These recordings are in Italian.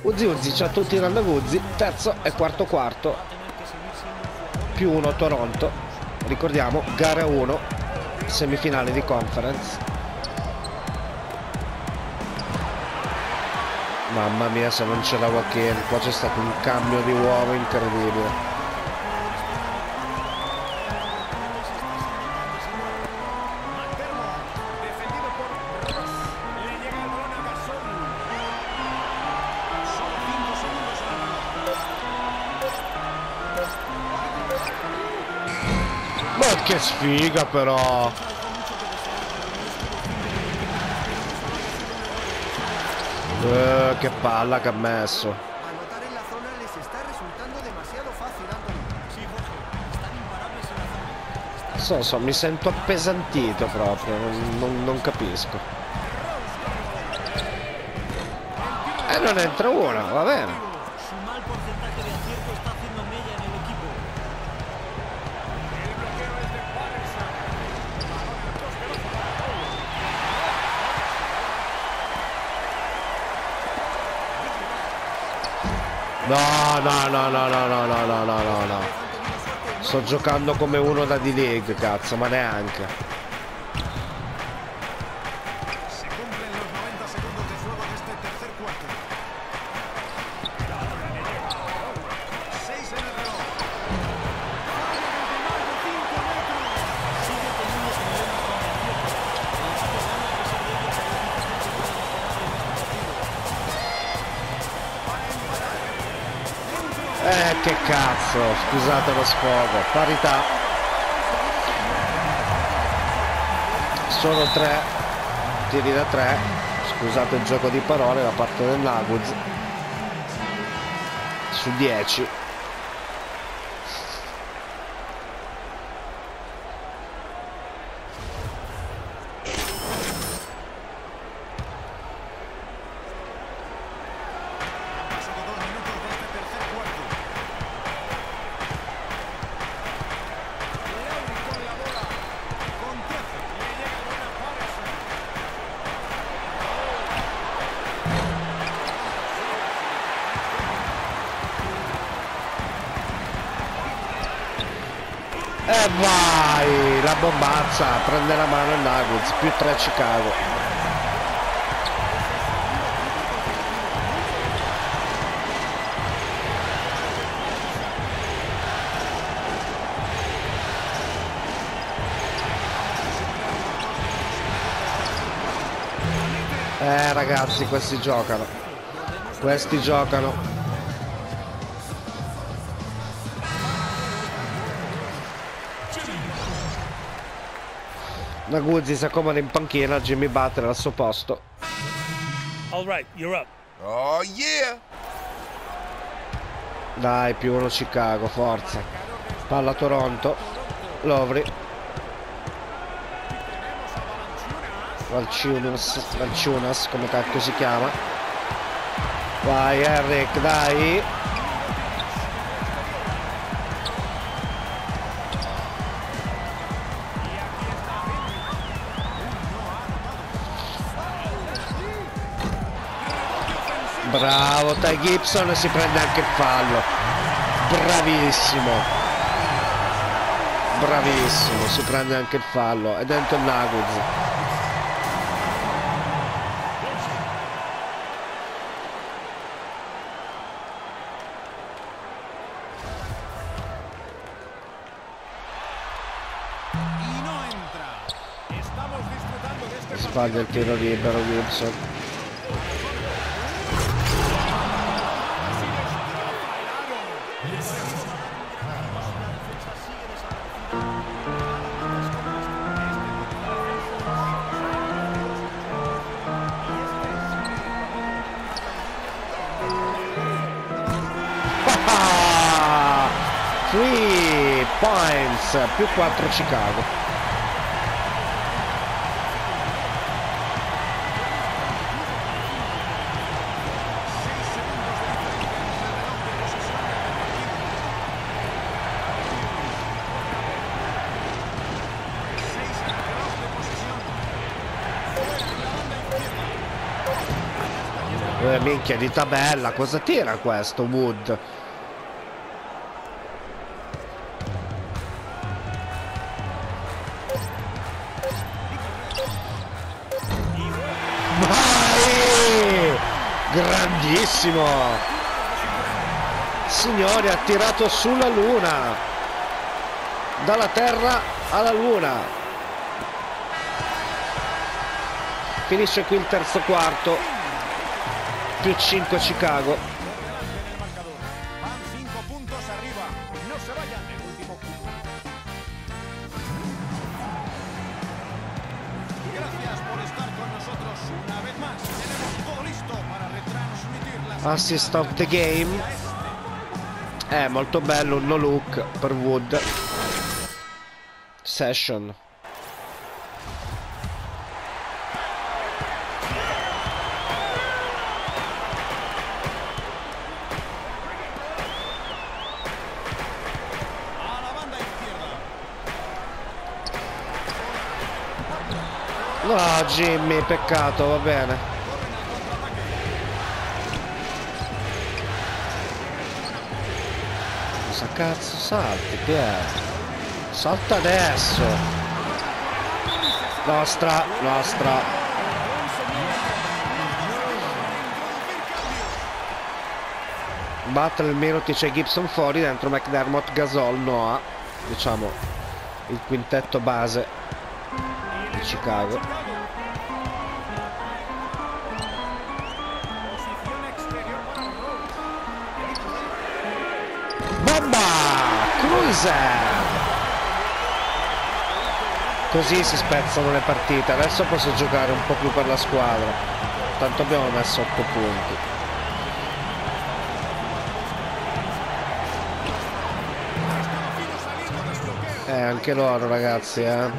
Uzi Uzi, ciao a tutti da Guzzi, terzo e quarto quarto, più 1 Toronto, ricordiamo, gara 1, semifinale di conference. Mamma mia se non c'era Joaquin, qua c'è stato un cambio di uomo incredibile. Ma che sfiga però! Che palla che ha messo! Anotar en la zona les está resultando demasiado fácil, Anthony. Sí, Jorge, están imparables en la zona. So, mi sento appesantito proprio, non capisco. E non entra una, va bene. Su mal porcentaje de acierto está haciendo mella en el equipo. El bloqueo es de Patterson. No. Sto giocando come uno da D-League, cazzo, ma neanche. Se cumplen los 90 segundos de juego de este tercer cuarto. 6 en el reloj. Che cazzo, scusate lo sfogo, parità. Sono 3 tiri da 3, scusate il gioco di parole da parte del Nuggets, su 10. E vai, la bombazza, prende la mano il Nuggets, più 3 Chicago. Ragazzi, questi giocano. Naguzzi si accomoda in panchina, Jimmy Butler al suo posto. All right, you're up. Oh yeah! Dai, più 1 Chicago, forza. Palla Toronto. Lovri. Valciunas, come cacchio si chiama. Vai Eric, dai. Bravo, Ty Gibson, si prende anche il fallo. Bravissimo, si prende anche il fallo. È dentro il Nuggets. Sbaglia il tiro libero Gibson. Points, più 4 Chicago. minchia di tabella, cosa tira questo Wood? Vai! Grandissimo! Signori, ha tirato sulla luna, dalla terra alla luna. Finisce qui il terzo quarto, più 5 Chicago. Van 5 puntos arriba. No se vayan el último cubo. Gracias por estar con nosotros una vez más. Tenemos todo listo para retransmitir las Assist of the game. Molto bello, un no look per Wood. Session. a la banda izquierda. No, Jimmy, peccato, va bene. Cosa cazzo salti, Pier? Salta adesso. Nostra, nostra. Battle il minuti, c'è Gibson fuori, dentro McDermott, Gasol, Noah. Diciamo il quintetto base di Chicago. Bomba! Cruiser! Così si spezzano le partite. Adesso posso giocare un po' più per la squadra. Tanto abbiamo messo 8 punti. Anche loro, ragazzi, hanno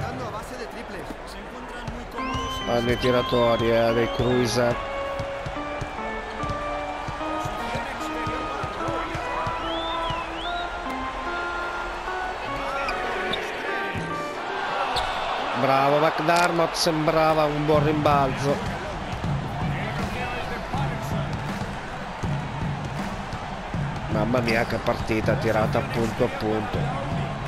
i tiratori, dei cruiser. Bravo McDermott, sembrava un buon rimbalzo. Mamma mia che partita tirata a punto.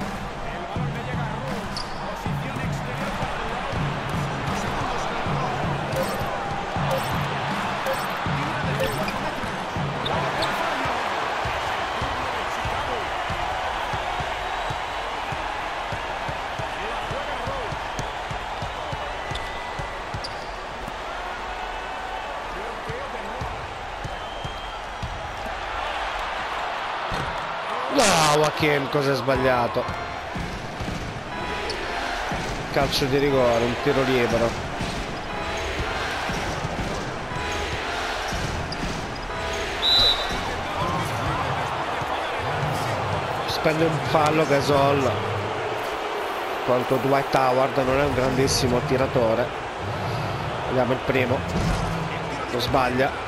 No, Joaquin, cosa è sbagliato? Calcio di rigore, un tiro libero. Spende un fallo Gasol contro Dwight Howard, non è un grandissimo tiratore. Vediamo il primo. Lo sbaglia.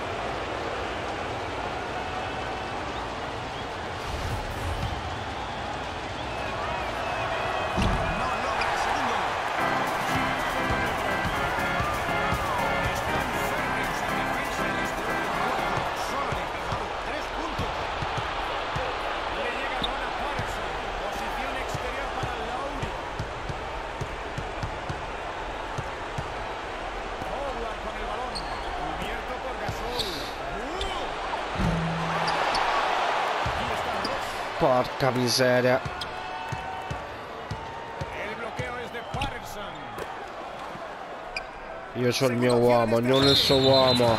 Porca miseria. Io c'ho il mio uomo, ognuno il suo uomo.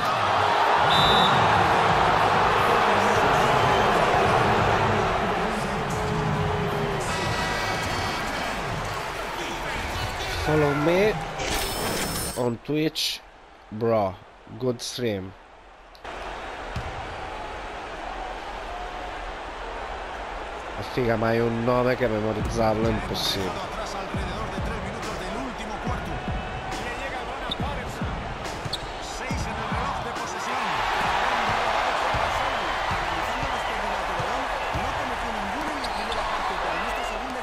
Follow me on Twitch, bro. Good stream. Figa, ma hai un nome che memorizzarlo è impossibile.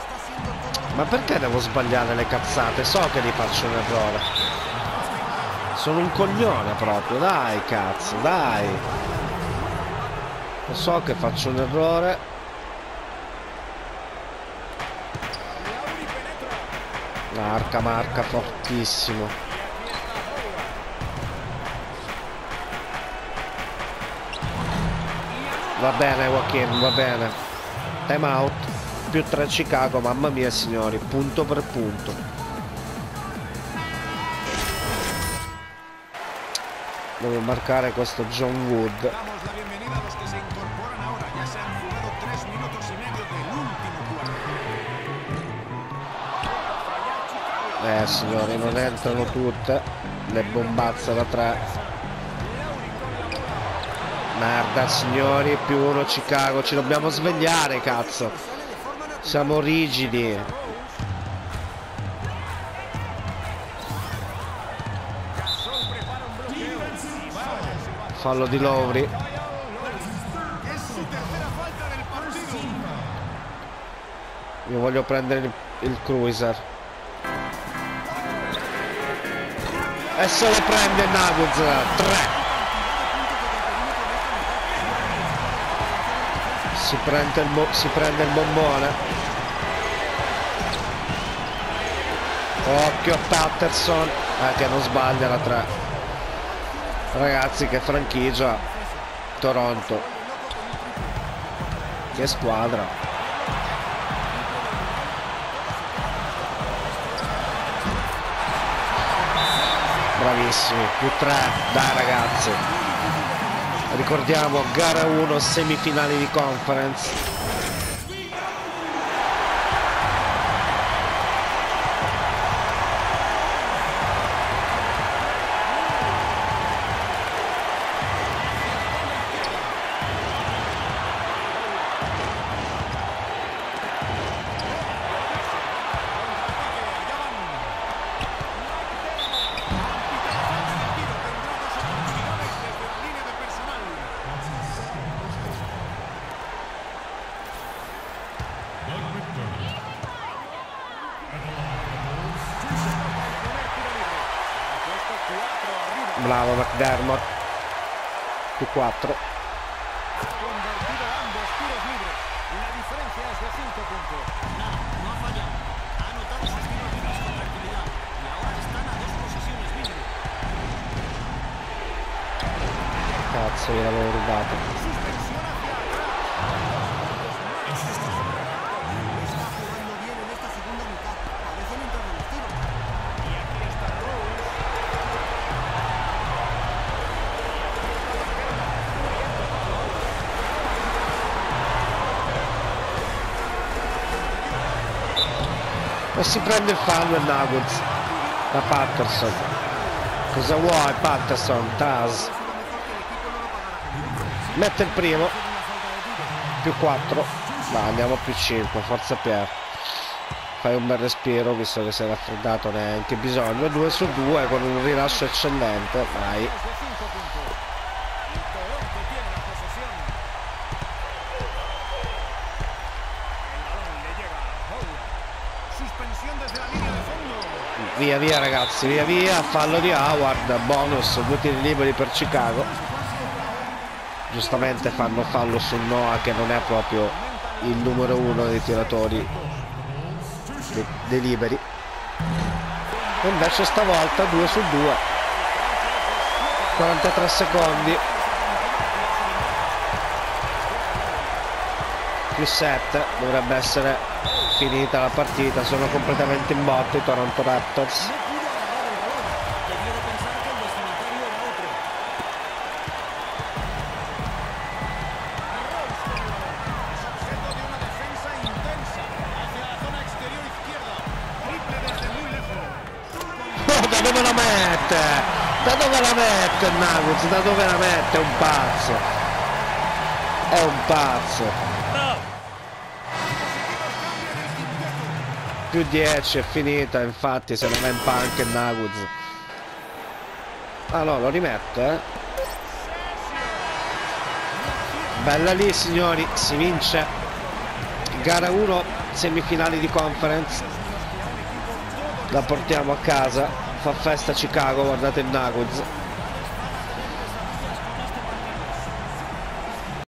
Ma perché devo sbagliare le cazzate? So che li faccio un errore. Sono un coglione proprio, dai cazzo, dai. Lo so che faccio un errore. Marca fortissimo. Va bene Joaquin, va bene. Time out. Più 3 Chicago, mamma mia signori, punto per punto. Devo marcare questo John Wood. Damos la bienvenida a los que se incorporan ahora. Ya se han jugado 3 minutos y medio del último cuarto. Signori, non entrano tutte le bombazze da 3. Merda signori, più 1 Chicago. Ci dobbiamo svegliare, cazzo. Siamo rigidi. Fallo di Lowry. Io voglio prendere il cruiser. E se lo prende Nuggets. 3. Si prende il bombone. Occhio a Patterson. Che non sbaglia la 3. Ragazzi, che franchigia. Toronto. Che squadra. Bravissimi. Più 3. Dai ragazzi. Ricordiamo, gara 1, semifinali di conference. Bravo McDermott. Più 4. Convertido ambos tiros libres. La diferencia es de 5 puntos. Nada, no ha fallado. Ha anotado sus tiros libres con tranquilidad. Y ahora están a 2 posesiones mínimo. Cazzo, gliel'avevo rubato. Suspensión hacia atrás. Está jugando bien en esta segunda mitad. Parecen entrar en los tiros. Y aquí está Rose. E si prende il fallo il Nuggets da Patterson. Cosa vuoi Patterson? Taz mette il primo. Più 4. Ma andiamo a più 5. Forza Pier. Fai un bel respiro visto che sei raffreddato, neanche bisogno. 2 su 2 con un rilascio eccellente. Vai. Via via ragazzi, via via. Fallo di Howard, bonus, 2 tiri liberi per Chicago. Giustamente fanno fallo su Noah, che non è proprio il numero 1 dei tiratori dei liberi. E invece stavolta 2 su 2. 43 secondi. Più 7, dovrebbe essere finita la partita. Sono completamente in botte i Toronto Raptors. Debió de pensar que el destinatario era otro. Objeto de una defensa intensa. Hacia la zona exterior izquierda. Triple desde muy lejos. Oh, da dove la mette? Da dove la mette il Nuggets? Da dove la mette? È un pazzo. È un pazzo. Più 10 è finita, infatti se ne va in panca il Nuggets. Ah no, lo rimette, Bella lì signori, si vince gara 1, semifinali di conference. La portiamo a casa. fa festa a Chicago, guardate il Nuggets.